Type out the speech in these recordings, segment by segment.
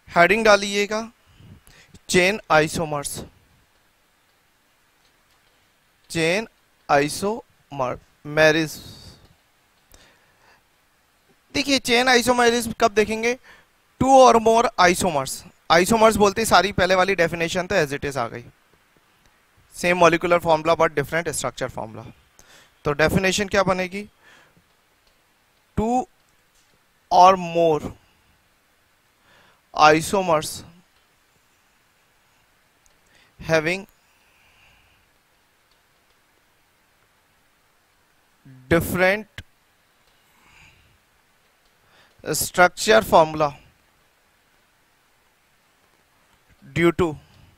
Heading डालिएगा chain isomers, chain isomerism. देखिए chain isomerism कब देखेंगे? To or more isomers. Isomers बोलते ही सारी पहले वाली डेफिनेशन तो एज इट इज आ गई, same molecular formula but different structure formula. तो डेफिनेशन क्या बनेगी? Two or more isomers having different structure formula due to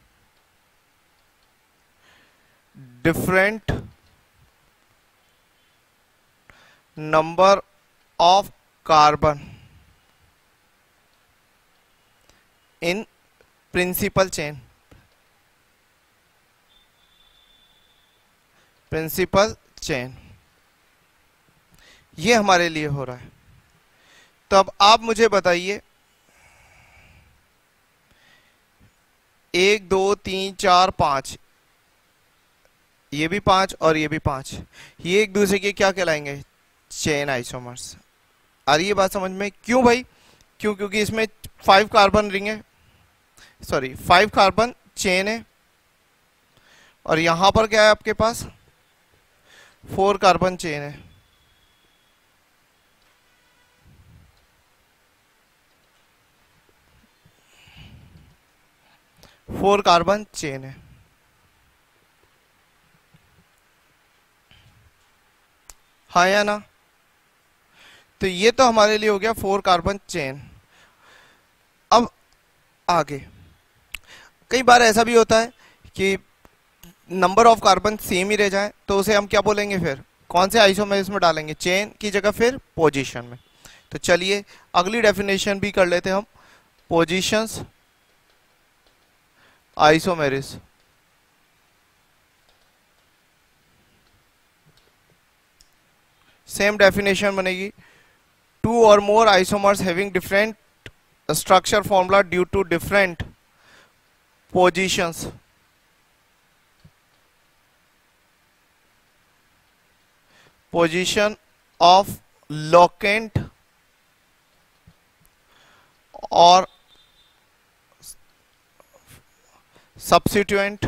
different number of carbon in principal chain, principal chain. ये हमारे लिए हो रहा है। तो अब आप मुझे बताइए, 1 2 3 4 5, ये भी 5 और ये भी 5, ये एक दूसरे के क्या कहलाएंगे? Chain isomers. आ रही है बात समझ में? क्यों भाई? क्यों? क्योंकि इसमें 5 कार्बन रिंग है, सॉरी 5 कार्बन चेन है, और यहां पर क्या है आपके पास? 4 कार्बन चेन है। फोर कार्बन चेन है। हाँ या ना? तो ये तो हमारे लिए हो गया 4 कार्बन चेन। अब आगे कई बार ऐसा भी होता है कि नंबर ऑफ कार्बन सेम ही रह जाए, तो उसे हम क्या बोलेंगे फिर? कौन से आइसोमेरिज में डालेंगे? चेन की जगह फिर पोजीशन में। तो चलिए अगली डेफिनेशन भी कर लेते हैं हम, पोजीशंस आइसोमेरिज। सेम डेफिनेशन बनेगी, two or more isomers having different structure formula due to different positions of locant or substituent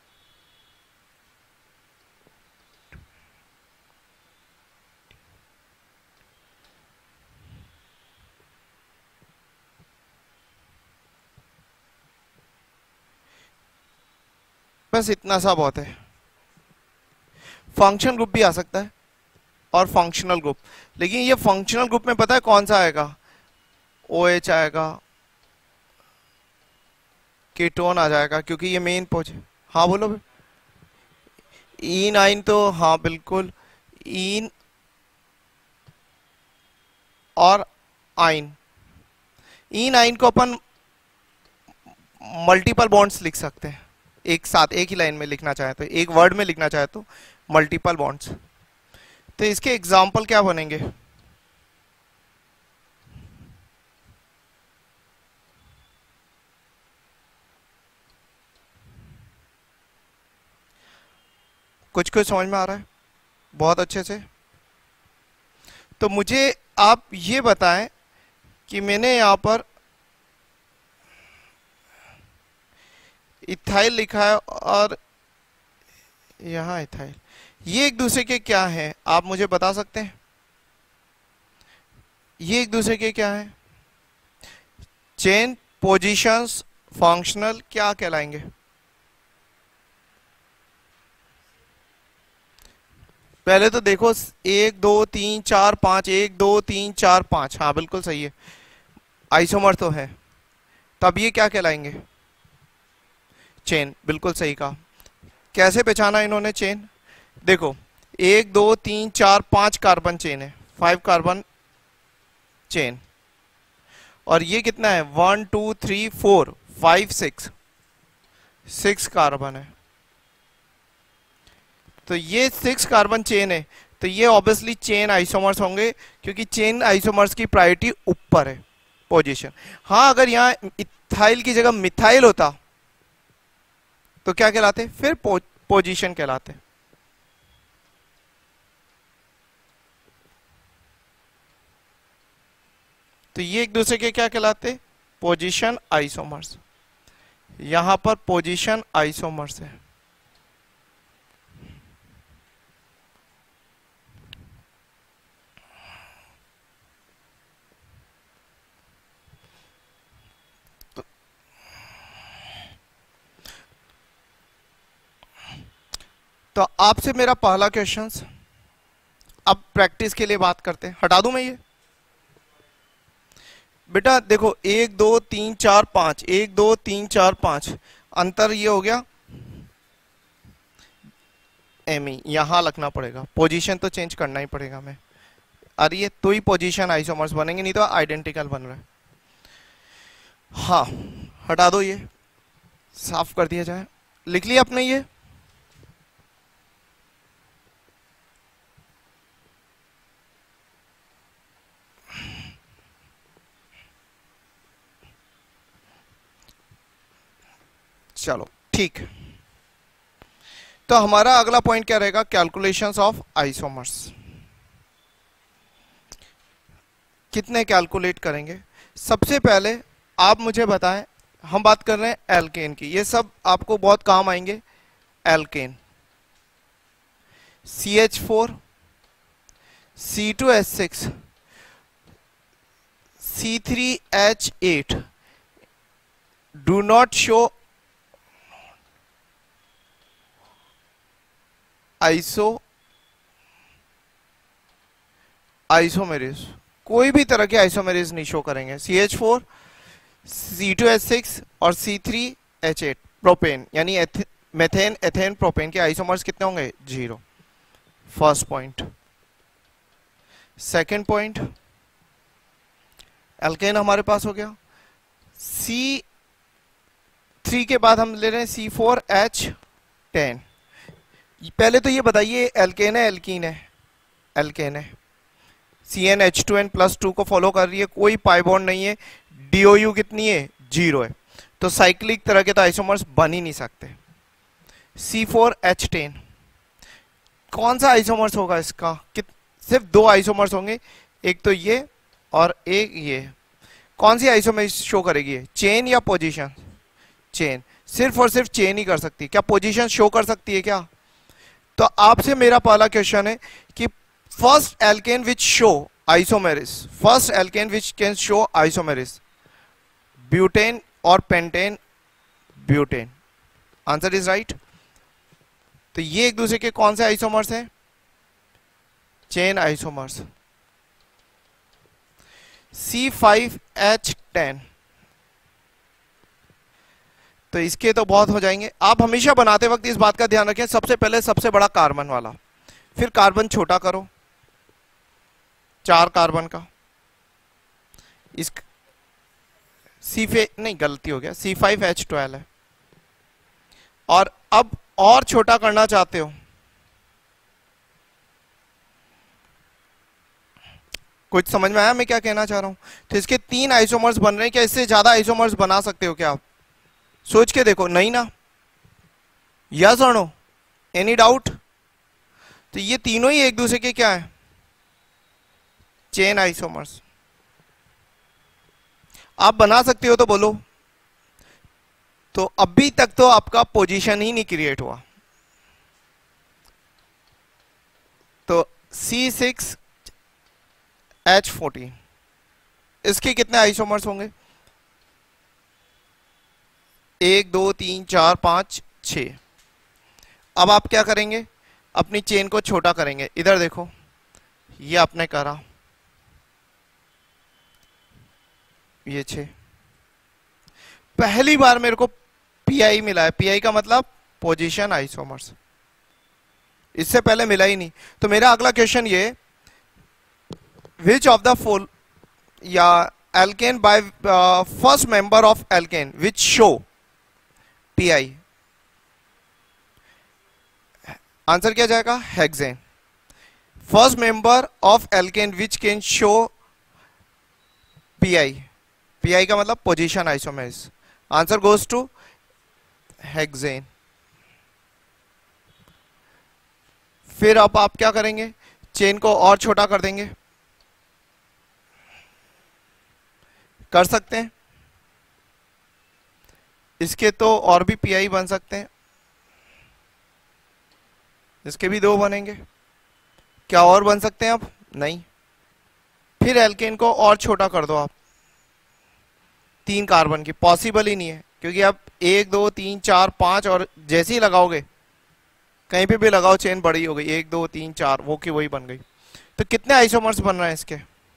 बस इतना सा बहुत है। फंक्शन ग्रुप भी आ सकता है और फंक्शनल ग्रुप, लेकिन ये फंक्शनल ग्रुप में पता है कौन सा आएगा? OH आएगा, कीटोन आ जाएगा, क्योंकि ये मेन पोज। हाँ बोलो। E9 तो हाँ बिल्कुल, ईन और आइन। E9 को अपन मल्टीपल बॉन्ड्स लिख सकते हैं एक साथ, एक ही लाइन में लिखना चाहे तो, एक वर्ड में लिखना चाहे तो मल्टीपल बॉन्ड्स। तो इसके एग्जाम्पल क्या बनेंगे? कुछ कुछ समझ में आ रहा है बहुत अच्छे से? तो मुझे आप ये बताएं कि मैंने यहां पर इथाइल लिखा है और यहां इथाइल, ये एक दूसरे के क्या हैं? आप मुझे बता सकते हैं ये एक दूसरे के क्या हैं? चेन, पोजीशंस, फंक्शनल क्या कहलाएंगे? पहले तो देखो 1 2 3 4 5, 1 2 3 4 5, हाँ बिल्कुल सही है, आइसोमर तो है। तब ये क्या कहलाएंगे? चेन, बिल्कुल सही कहा। कैसे पहचाना इन्होंने चेन? देखो 1 2 3 4 5 कार्बन चेन है, 5 कार्बन चेन, और ये कितना है? 1 2 3 4 5 6 कार्बन है। तो ये 6 कार्बन चेन है, तो ये ऑब्वियसली चेन आइसोमर्स होंगे, क्योंकि चेन आइसोमर्स की प्रायोरिटी ऊपर है, पोजीशन। हाँ अगर यहाँ इथाइल की जगह मिथाइल होता तो क्या कहलाते? फिर पोजीशन कहलाते। तो ये एक दूसरे के क्या कहलाते? Position isomers. यहां पर पोजीशन आइसोमर्स है। तो आपसे मेरा पहला क्वेश्चन, अब प्रैक्टिस के लिए बात करते हैं। हटा दूं मैं ये? बेटा देखो 1 2 3 4 5, 1 2 3 4 5, अंतर ये हो गया एम ई, यहां लगना पड़ेगा। पोजीशन तो चेंज करना ही पड़ेगा मैं। अरे ये तो ही पोजीशन आइसोमर्स बनेंगे, नहीं तो आइडेंटिकल बन रहा है। हाँ हटा दो, ये साफ कर दिया जाए। लिख लिया आपने ये? चलो ठीक। तो हमारा अगला पॉइंट क्या रहेगा? Calculations of isomers. कितने कैलकुलेट करेंगे? सबसे पहले आप मुझे बताएं, हम बात कर रहे हैं एल्केन की, ये सब आपको बहुत काम आएंगे। Alkane CH4 C2H6 C3H8 do not show isomerism, कोई भी तरह के आइसोमेरेज नहीं शो करेंगे। CH4 C2H6 और C3H8 प्रोपेन यानी मेथेन एथेन प्रोपेन के आइसोमर्स कितने होंगे? 0। First point. Second point, alkane हमारे पास हो गया। C3 के बाद हम ले रहे हैं C4H10। पहले तो ये बताइए एल्केन है एल्कीन है? एल्केन है। CnH2n+2 को फॉलो कर रही है, कोई पाई बॉन्ड नहीं है, DOU कितनी है? 0 है। तो साइक्लिक तरह के तो आइसोमर्स बन ही नहीं सकते। C4H10 कौन सा आइसोमर्स होगा इसका? सिर्फ 2 आइसोमर्स होंगे, एक तो ये और एक ये। कौन सी आइसोमर्स शो करेगी? चेन या पोजीशन? चेन। सिर्फ और सिर्फ चेन ही कर सकती है, क्या पोजीशन शो कर सकती है क्या? तो आपसे मेरा पहला क्वेश्चन है कि first alkane which show isomerism, first alkane which can show isomerism, butane और pentane? Butane. Answer is right. तो ये एक दूसरे के कौन से आइसोमर्स हैं? Chain isomers. C5H10, तो इसके तो बहुत हो जाएंगे। आप हमेशा बनाते वक्त इस बात का ध्यान रखें, सबसे पहले सबसे बड़ा कार्बन वाला, फिर कार्बन छोटा करो 4 कार्बन का। इस नहीं गलती हो गया, C5H12 है। और अब और छोटा करना चाहते हो, कुछ समझ में आया मैं क्या कहना चाह रहा हूं? तो इसके 3 आइसोमर्स बन रहे हैं। क्या इससे ज्यादा आइसोमर्स बना सकते हो क्या आप? सोच के देखो। नहीं ना? यस और नो? Any doubt? तो ये तीनों ही एक दूसरे के क्या है? Chain isomers. आप बना सकते हो तो बोलो। तो अभी तक तो आपका पोजीशन ही नहीं क्रिएट हुआ। तो C6H14 इसके कितने आइसोमर्स होंगे? 1 2 3 4 5 6। अब आप क्या करेंगे? अपनी चेन को छोटा करेंगे। इधर देखो, ये आपने करा, ये 6। पहली बार मेरे को PI मिला है। PI का मतलब पोजीशन आइसोमर्स, इससे पहले मिला ही नहीं। तो मेरा अगला क्वेश्चन ये, विच ऑफ द फोल या alkane by first member of alkane which show PI? Answer क्या जाएगा? Hexane. First member of alkane which can show PI। PI का मतलब position isomers. Answer goes to hexane. फिर अब आप क्या करेंगे, चेन को और छोटा कर देंगे, कर सकते हैं। इसके तो और भी पीआई बन सकते हैं, इसके भी दो बनेंगे। क्या और बन सकते हैं अब? नहीं। फिर एल्केन को और छोटा कर दो आप, 3 कार्बन की, पॉसिबल ही नहीं है क्योंकि आप 1 2 3 4 5 और जैसे ही लगाओगे, कहीं पे भी लगाओ चेन बड़ी हो गई, 1 2 3 4 वो की वही बन गई। तो कितने आइसोमर्स बन रहे हैं इसके?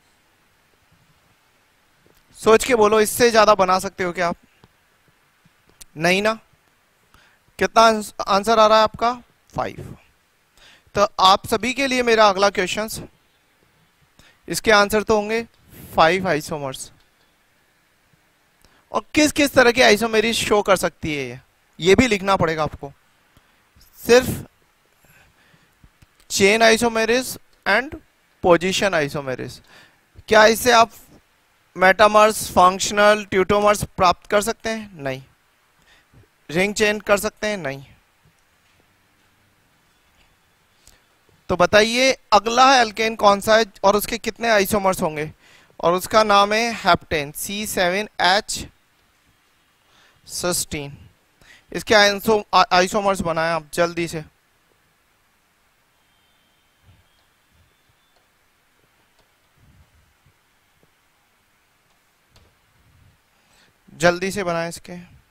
सोच के बोलो, इससे ज्यादा बना सकते हो क्या आप? नहीं ना। कितना आंसर आ रहा है आपका? 5। तो आप सभी के लिए मेरा अगला क्वेश्चन, इसके आंसर तो होंगे 5 आइसोमर्स। और किस किस तरह की आइसोमेरिज शो कर सकती है ये भी लिखना पड़ेगा आपको। सिर्फ chain isomerism and position isomerism. क्या इससे आप मेटामर्स, फंक्शनल, ट्यूटोमर्स प्राप्त कर सकते हैं? नहीं। रिंग चेन कर सकते हैं? नहीं। तो बताइए अगला एल्केन कौन सा है और उसके कितने आइसोमर्स होंगे? और उसका नाम है हेप्टेन, C7H16। इसके आइसोमर्स बनाए आप जल्दी से। जल्दी से बनाए इसके।